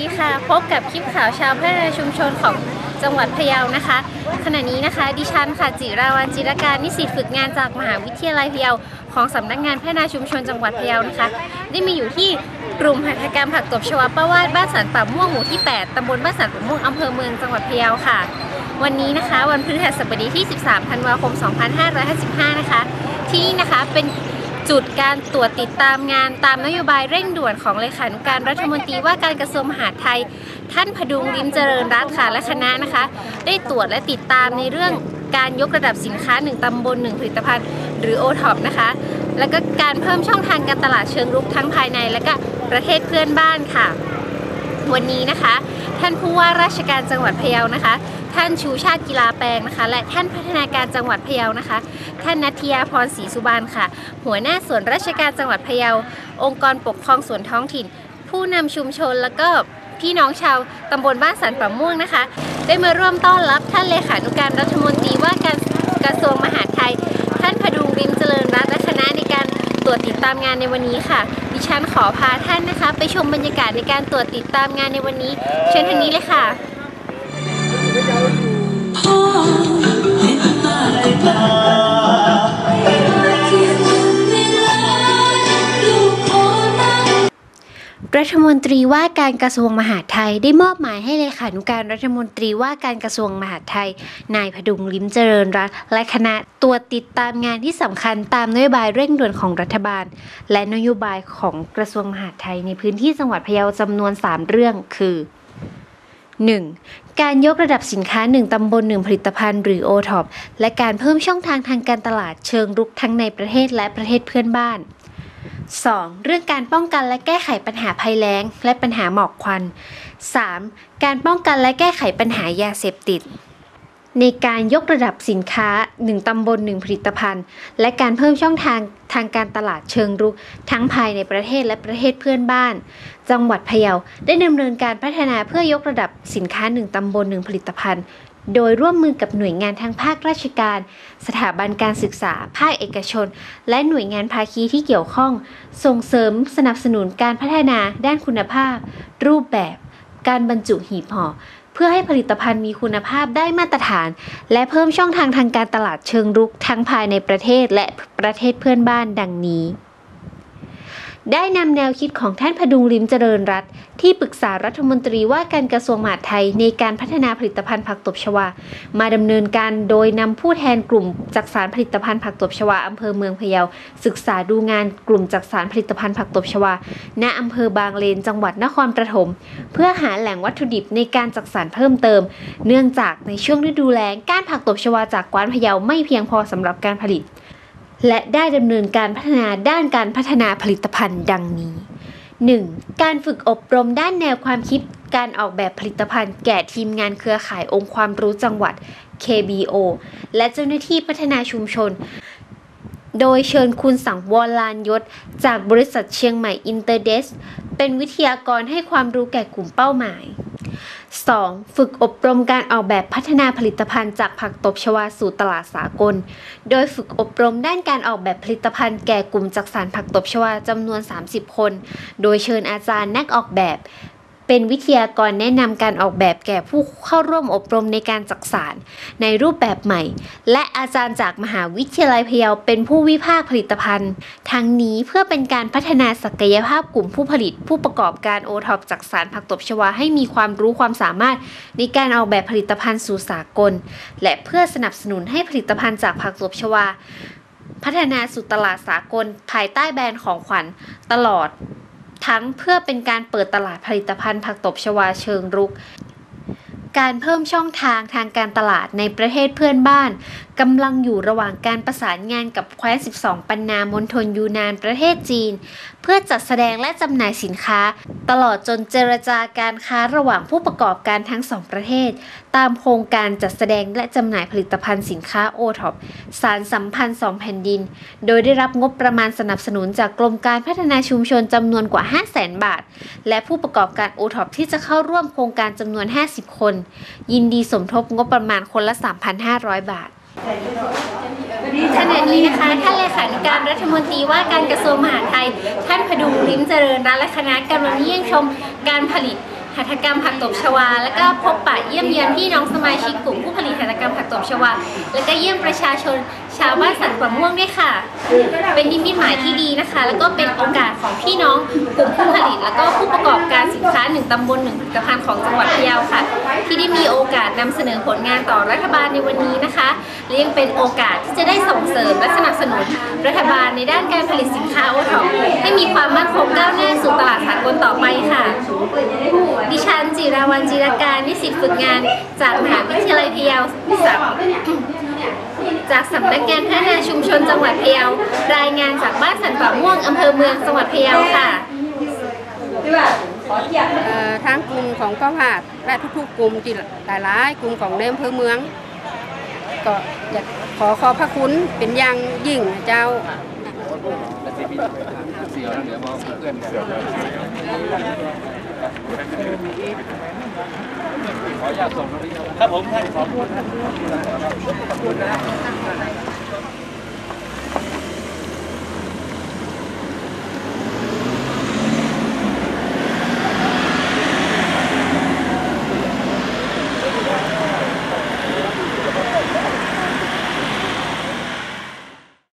ดีค่ะพบกับคลิปข่าวชาวพัฒนาชุมชนของจังหวัดพะเยานะคะขณะนี้นะคะดิฉันค่ะจิราวัลย์จิรการนิสิตฝึกงานจากมหาวิทยาลัยพะเยาของสำนักงานพัฒนาชุมชนจังหวัดพะเยานะคะได้มาอยู่ที่กลุ่มหัตถกรรมผักตบชวาป้าวาดบ้านสันป่าม่วงหมู่ที่ 8 ตำบลบ้านสันป่าม่วงอำเภอเมืองจังหวัดพะเยาค่ะวันนี้นะคะวันพฤหัสบดีที่ 13 ธันวาคม 2555 นะคะที่นี่นะคะเป็นจุดการตรวจติดตามงานตามนโยบายเร่งด่วนของเลขานุการรัฐมนตรีว่าการกระทรวงมหาดไทยท่านพดุงลิ้มเจริญรัตน์ค่ะและคณะนะคะได้ตรวจและติดตามในเรื่องการยกระดับสินค้า1ตำบล1ผลิตภัณฑ์หรือ OTOP นะคะแล้วก็การเพิ่มช่องทางการตลาดเชิงรุกทั้งภายในและก็ประเทศเพื่อนบ้านค่ะวันนี้นะคะท่านผู้ว่าราชการจังหวัดพะเยานะคะท่านชูชาติกีฬาแปลงนะคะและท่านพัฒนาการจังหวัดพะเยานะคะท่านณัฐยาพรศรีสุบรรณค่ะหัวหน้าส่วนราชการจังหวัดพะเยาองค์กรปกครองส่วนท้องถิ่นผู้นำชุมชนแล้วก็พี่น้องชาวตำบลบ้านสันป่าม่วงนะคะได้มาร่วมต้อนรับท่านเลขานุการรัฐมนตรีว่าการกระทรวงมหาดไทยท่านพดุงลิ้มเจริญรัตน์และคณะในการตรวจติดตามงานในวันนี้ค่ะดิฉันขอพาท่านนะคะไปชมบรรยากาศในการตรวจติดตามงานในวันนี้เชิญทางนี้เลยค่ะรัฐมนตรีว่าการกระทรวงมหาดไทยได้มอบหมายให้เลขานุการรัฐมนตรีว่าการกระทรวงมหาดไทยนายพดุงลิ้มเจริญรัตน์และคณะตรวจติดตามงานที่สำคัญตามนโยบายเร่งด่วนของรัฐบาลและนโยบายของกระทรวงมหาดไทยในพื้นที่จังหวัดพะเยาจำนวน3เรื่องคือ 1. การยกระดับสินค้า1ตำบล1ผลิตภัณฑ์หรือ OTOP และการเพิ่มช่องทางทางการตลาดเชิงรุกทั้งในประเทศและประเทศเพื่อนบ้าน 2. เรื่องการป้องกันและแก้ไขปัญหาภัยแล้งและปัญหาหมอกควัน 3. การป้องกันและแก้ไขปัญหายาเสพติดในการยกระดับสินค้า1ตำบล1ผลิตภัณฑ์และการเพิ่มช่องทางการตลาดเชิงรุกทั้งภายในประเทศและประเทศเพื่อนบ้านจังหวัดพะเยาได้ดำเนินการพัฒนาเพื่อยกระดับสินค้า1ตำบล1ผลิตภัณฑ์โดยร่วมมือกับหน่วยงานทางภาคราชการสถาบันการศึกษาภาคเอกชนและหน่วยงานภาคีที่เกี่ยวข้องส่งเสริมสนับสนุนการพัฒนาด้านคุณภาพรูปแบบการบรรจุหีบห่อเพื่อให้ผลิตภัณฑ์มีคุณภาพได้มาตรฐานและเพิ่มช่องทางทางการตลาดเชิงรุกทั้งภายในประเทศและประเทศเพื่อนบ้านดังนี้ได้นำแนวคิดของท่านพดุงลิ้มเจริญรัตน์ที่ปรึกษารัฐมนตรีว่าการกระทรวงมหาดไทยในการพัฒนาผลิตภัณฑ์ผักตบชวามาดำเนินการโดยนำผู้แทนกลุ่มจักสานผลิตภัณฑ์ผักตบชวาอำเภอเมืองพะเยาศึกษาดูงานกลุ่มจักสานผลิตภัณฑ์ผักตบชวาณอำเภอบางเลนจังหวัดนครปฐมเพื่อหาแหล่งวัตถุดิบในการจักสานเพิ่มเติมเนื่องจากในช่วงฤดูแล้งก้านผักตบชวาจากกวานพะเยาไม่เพียงพอสำหรับการผลิตและได้ดำเนินการพัฒนาด้านการพัฒนาผลิตภัณฑ์ดังนี้ 1. การฝึกอบรมด้านแนวความคิดการออกแบบผลิตภัณฑ์แก่ทีมงานเครือข่ายองค์ความรู้จังหวัด KBO และเจ้าหน้าที่พัฒนาชุมชนโดยเชิญคุณสังวรลานยศจากบริษัทเชียงใหม่อินเตอร์เดสเป็นวิทยากรให้ความรู้แก่กลุ่มเป้าหมาย 2. ฝึกอบรมการออกแบบพัฒนาผลิตภัณฑ์จากผักตบชวาสู่ตลาดสากลโดยฝึกอบรมด้านการออกแบบผลิตภัณฑ์แก่กลุ่มจักสานผักตบชวาจำนวน30คนโดยเชิญอาจารย์นักออกแบบเป็นวิทยากรแนะนำการออกแบบแก่ผู้เข้าร่วมอบรมในการจักสานในรูปแบบใหม่และอาจารย์จากมหาวิทยาลัยพะเยาเป็นผู้วิพากษ์ผลิตภัณฑ์ทั้งนี้เพื่อเป็นการพัฒนาศักยภาพกลุ่มผู้ผลิตผู้ประกอบการโอท็อปจักสานผักตบชวาให้มีความรู้ความสามารถในการออกแบบผลิตภัณฑ์สู่สากลและเพื่อสนับสนุนให้ผลิตภัณฑ์จากผักตบชวาพัฒนาสู่ตลาดสากลภายใต้แบรนด์ของขวัญตลอดทั้งเพื่อเป็นการเปิดตลาดผลิตภัณฑ์ผักตบชวาเชิงรุกการเพิ่มช่องทางทางการตลาดในประเทศเพื่อนบ้านกำลังอยู่ระหว่างการประสานงานกับแคว้น12ปันนามณฑลยูนานประเทศจีนเพื่อจัดแสดงและจำหน่ายสินค้าตลอดจนเจรจาการค้าระหว่างผู้ประกอบการทั้ง2ประเทศตามโครงการจัดแสดงและจำหน่ายผลิตภัณฑ์สินค้า OTOP สานสัมพันธ์2แผ่นดินโดยได้รับงบประมาณสนับสนุนจากกรมการพัฒนาชุมชนจำนวนกว่า 500,000 บาทและผู้ประกอบการ OTOP ที่จะเข้าร่วมโครงการจำนวน50คนยินดีสมทบงบประมาณคนละ 3,500 บาทขณะนี้นะคะท่านเลขานุการรัฐมนตรีว่าการกระทรวงมหาดไทยท่านพดุงลิ้มเจริญรัตน์และคณะกำลังเยี่ยมชมการผลิตหัตถกรรมผักตบชวาและก็พบปะเยี่ยมเยียนพี่น้องสมาชิกกลุ่มผู้ผลิตหัตถกรรมผักตบชวาและก็เยี่ยมประชาชนชาวบ้านสันป่าม่วงด้วยค่ะเป็นนิมิตหมายที่ดีนะคะแล้วก็เป็นโอกาสของพี่น้องกลุ่มผู้ผลิตและก็ผู้ประกอบการสินค้า1ตำบล1ผลิตภัณฑ์ของจังหวัดพะเยาค่ะที่ได้มีโอกาสนำเสนอผลงานต่อรัฐบาลในวันนี้นะคะและยังเป็นโอกาสที่จะได้ส่งเสริมและสนับสนุนรัฐบาลในด้านการผลิตสินค้าโอท็อปให้มีความมั่นคงก้าวหน้าสู่ตลาดสากลต่อไปค่ะดิฉันจิราวัลย์จิรการนิสิตฝึกงานจากมหาวิทยาลัยพะเยาจากสำนักงานพัฒนาชุมชนจังหวัดพะเยารายงานจากบ้านสันป่าม่วงอำเภอเมืองจังหวัดพะเยาค่ะทางกลุ่มของก้าวหาดและทุกๆกลุ่มที่หลายๆกลุ่มของในอำเภอเมืองก็อยากขอบพระคุณเป็นอย่างยิ่งเจ้าขออนุญาตส่งครับผมท่านขอบคุณ